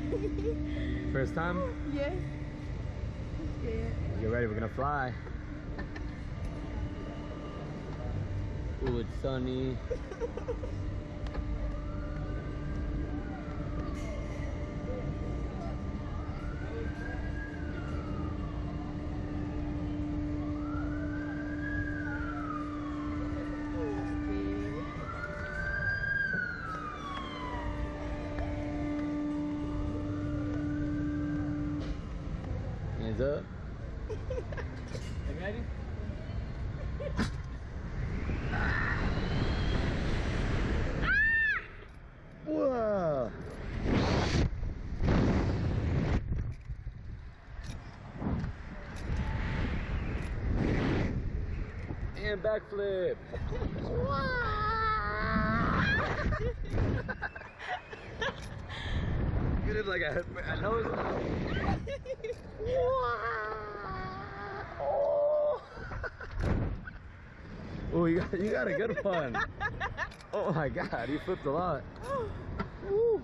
First time? Yes. I'm scared. Get ready, we're gonna fly. Ooh, it's sunny. Hands up. You ready? Whoa! And backflip. You did like a nose. Oh, you got a good one. Oh my God, you flipped a lot. Woo.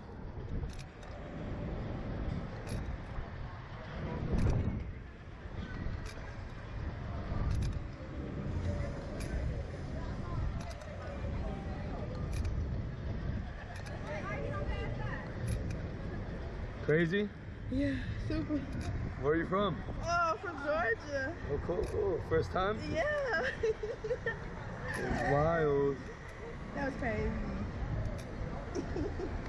Crazy? Yeah, super. Where are you from? Oh, from Georgia. Oh, cool, cool. First time? Yeah. Wild. That was crazy.